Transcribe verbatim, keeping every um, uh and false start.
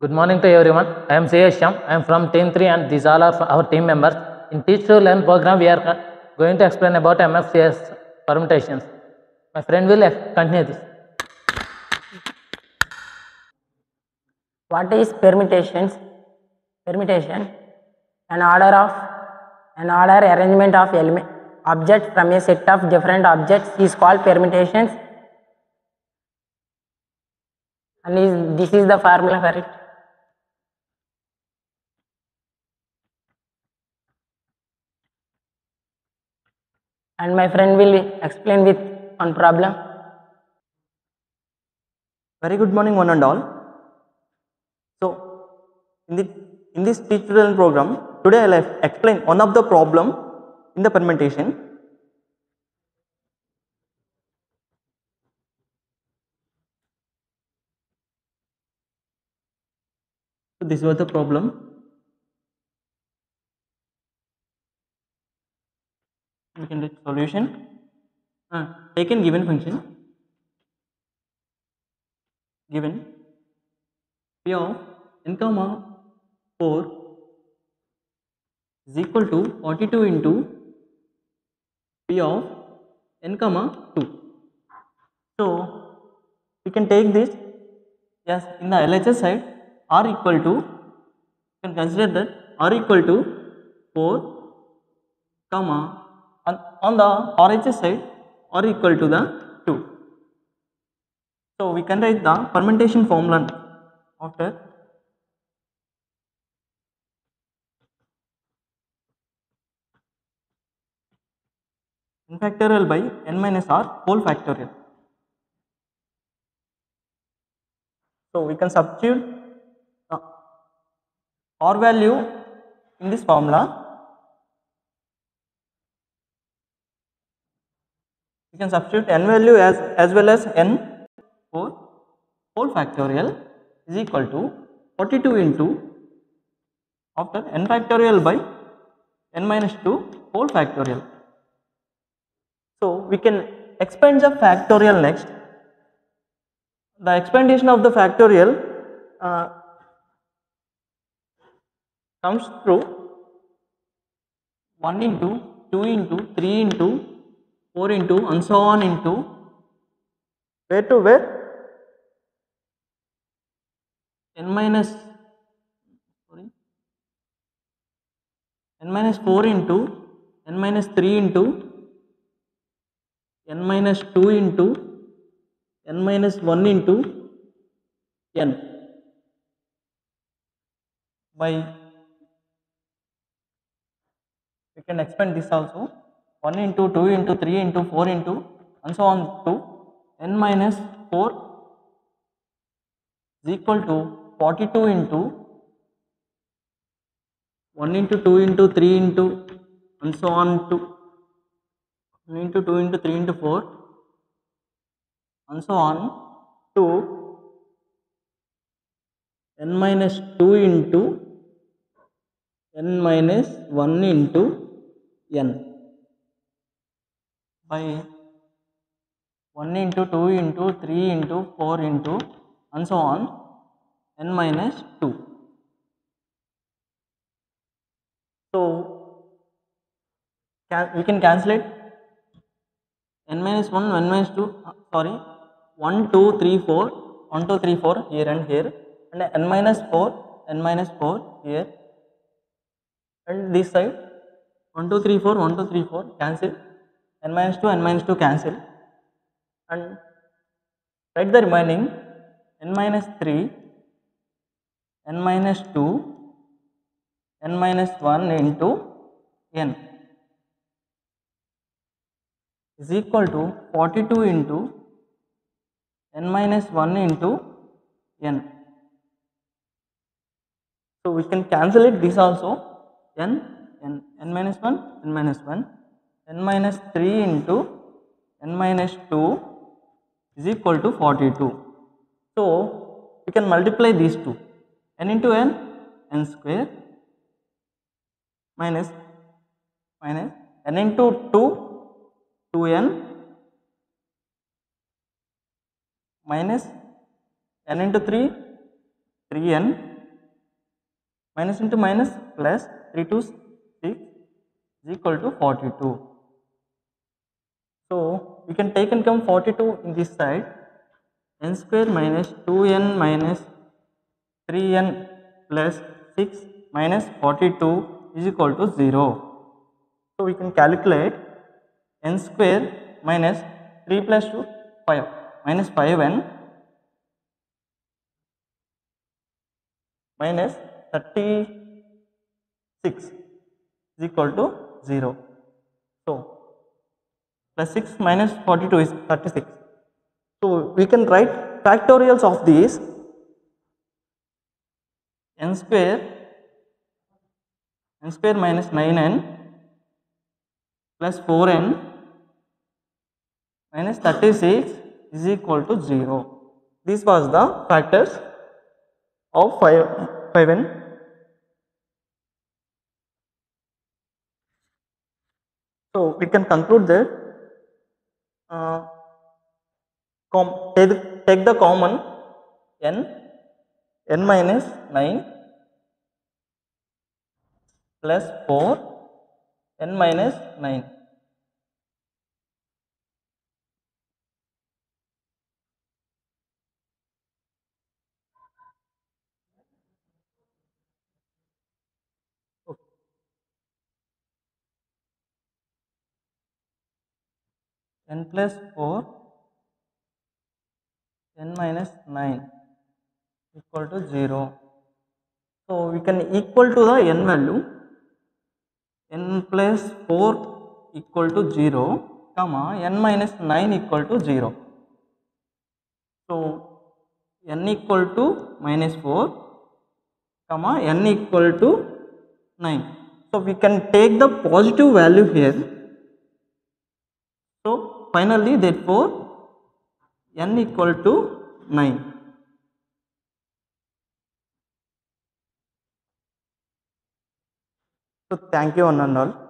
Good morning to everyone. I am C S Shyam. I am from Team three and these all are our team members. In Teach to Learn program, we are going to explain about M F C S permutations. My friend will continue this. What is permutations? Permutation, an order of an order arrangement of element objects from a set of different objects is called permutations, and is, this is the formula for it. And my friend will explain with one problem. Very good morning, one and all. So, in the in this Teach to Learn program, today I will explain one of the problem in the permutation. So, this was the problem. We can get solution. Uh, take in given function given p of n comma four is equal to forty-two into p of n comma two. So, we can take this, yes, in the L H S side r equal to, you can consider that r equal to four comma on, on the R H S side r equal to the two. So, we can write the permutation formula after n factorial by n minus r whole factorial. So, we can substitute the r value in this formula. We can substitute n value as, as well as n for whole factorial is equal to forty-two into after n factorial by n minus two whole factorial. So, we can expand the factorial next. The expandation of the factorial uh, comes through one into two into three into four into and so on into where to where n minus sorry n minus four into n minus three into n minus two into n minus one into n by, we can expand this also, one into two into three into four into and so on to n minus four is equal to forty-two into one into two into three into and so on to one into two into three into four and so on to n minus two into n minus one into n by one into two into three into four into and so on n minus two. So, can, we can cancel it n minus one, n minus two, uh, sorry, one, two, three, four, one, two, three, four here and here, and n minus four, n minus four here, and this side one, two, three, four, one, two, three, four cancel, n minus two, n minus two cancel, and write the remaining n minus three, n minus two, n minus one into n is equal to forty-two into n minus one into n. So, we can cancel it this also, n, n, n minus one, n minus one, n minus three into n minus two is equal to forty-two. So, we can multiply these two, n into n, n square minus minus n into two, two n minus n into three, three n minus into minus plus three to six is equal to forty-two. So we can take and come forty-two in this side. N square minus two n minus three n plus six minus forty-two is equal to zero. So we can calculate n square minus three plus two, five, minus five n minus thirty-six is equal to zero. So plus six minus forty-two is thirty-six. So we can write factorials of these. N square n square minus nine n plus four n minus thirty-six is equal to zero. This was the factors of five, five n. So we can conclude that uh, com take, take the common n, n minus nine plus four, n minus nine. N plus four, n minus nine equal to zero. So we can equal to the n value, n plus four equal to zero, comma n minus nine equal to zero. So n equal to minus four, comma n equal to nine. So we can take the positive value here. So finally, therefore n equal to nine. So thank you one and all.